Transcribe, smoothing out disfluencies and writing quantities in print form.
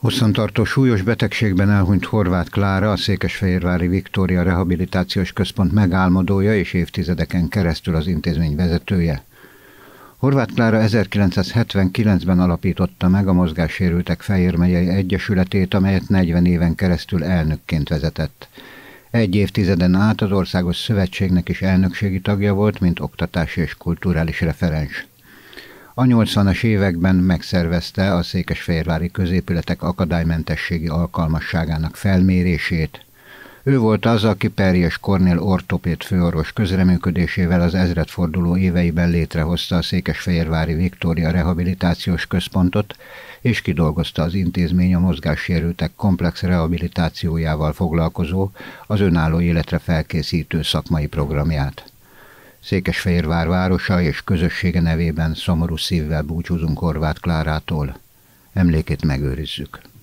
Hosszantartó súlyos betegségben elhunyt Horváth Klára, a Székesfehérvári Viktória Rehabilitációs Központ megálmodója és évtizedeken keresztül az intézmény vezetője. Horváth Klára 1979-ben alapította meg a Mozgássérültek Fejér megyei Egyesületét, amelyet 40 éven keresztül elnökként vezetett. Egy évtizeden át az Országos Szövetségnek is elnökségi tagja volt, mint oktatási és kulturális referens. A 80-as években megszervezte a székesfehérvári középületek akadálymentességi alkalmasságának felmérését. Ő volt az, aki Perjes Kornél ortopéd főorvos közreműködésével az ezredforduló éveiben létrehozta a Székesfehérvári Viktória Rehabilitációs Központot, és kidolgozta az intézmény a mozgássérültek komplex rehabilitációjával foglalkozó, az önálló életre felkészítő szakmai programját. Székesfehérvár városa és közössége nevében szomorú szívvel búcsúzunk Horváth Klárától. Emlékét megőrizzük.